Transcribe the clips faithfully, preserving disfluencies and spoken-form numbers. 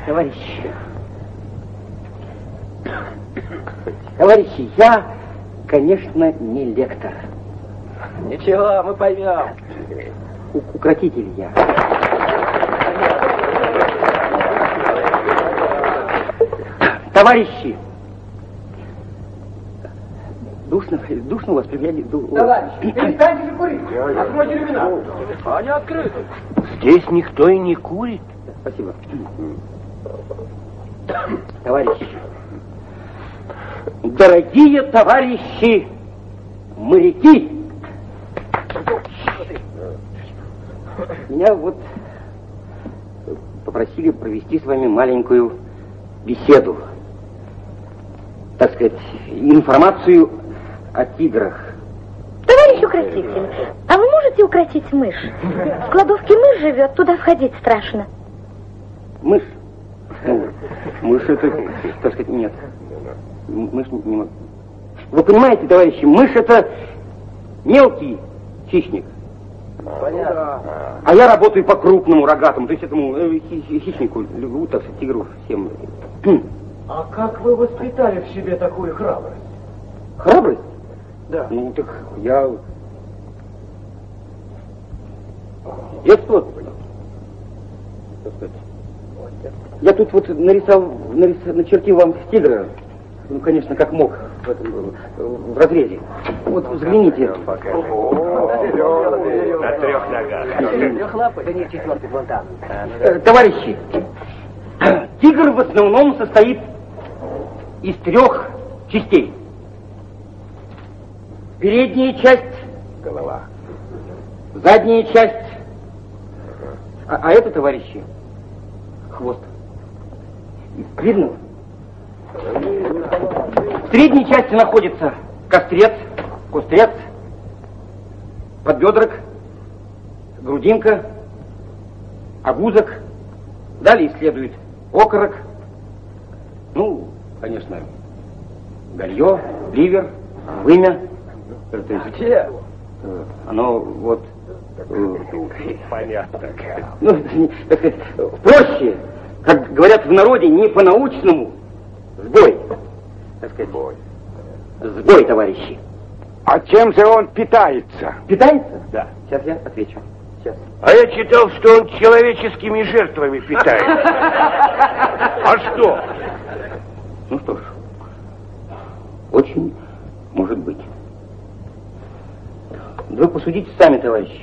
Товарищи, товарищи, я, конечно, не лектор. Ничего, мы поймем. У укротитель я. Товарищи, душно, душно у вас, пригляди. Товарищи, перестаньте же курить. Откройте люмина. Они открыты. Здесь никто и не курит. Спасибо. Товарищи, дорогие товарищи моряки, меня вот попросили провести с вами маленькую беседу, так сказать, информацию о тиграх. Товарищ укротитель, а вы можете укротить мышь? В кладовке мышь живет, туда входить страшно. Мышь? Ну, мышь это, так сказать, нет. Мышь не, не могу. Вы понимаете, товарищи, мышь это мелкий хищник. Понятно. А я работаю по крупному рогатому, то есть этому э, хищнику, ну, так сказать, тигру всем. А как вы воспитали в себе такую храбрость? Храбрость? Да. Ну, так я... Детство, так сказать. Я тут вот нарисовал, нарисовал, начертил вам тигра. Ну, конечно, как мог в, этом, в разрезе. Вот взгляните. На трех ногах. Трех лапы? Да нет, четвертый, вон там. Э, Товарищи, тигр в основном состоит из трех частей. Передняя часть, Голова. задняя часть, а, а это, товарищи, хвост. Видно? В средней части находится кострец, кострец, подбедрок, грудинка, огузок. Далее следует окорок. Ну, конечно, галье, ливер, вымя. То есть, Где? оно вот... э, Понятно. ну, так сказать, проще, как говорят в народе, не по-научному, сбой. Так сказать, Сбой. сбой, товарищи. А чем же он питается? Питается? Да. Сейчас я отвечу. Сейчас. А я читал, что он человеческими жертвами питается. А что? Ну что ж, очень может быть. Да вы посудите сами, товарищи.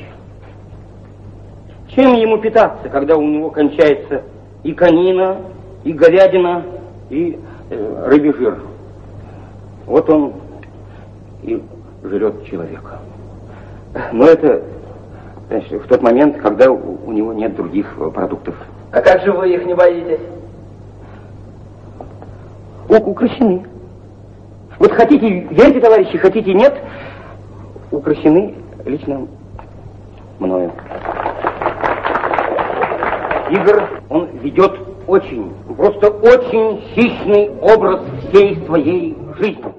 Чем ему питаться, когда у него кончается и конина, и говядина, и э, рыбий жир? Вот он и жрет человека. Но это, значит, в тот момент, когда у, у него нет других продуктов. А как же вы их не боитесь? У, укрощены. Вот хотите, верьте, товарищи, хотите, нет, укрощены лично мною. Тигр, он ведет очень, просто очень хищный образ всей своей жизни.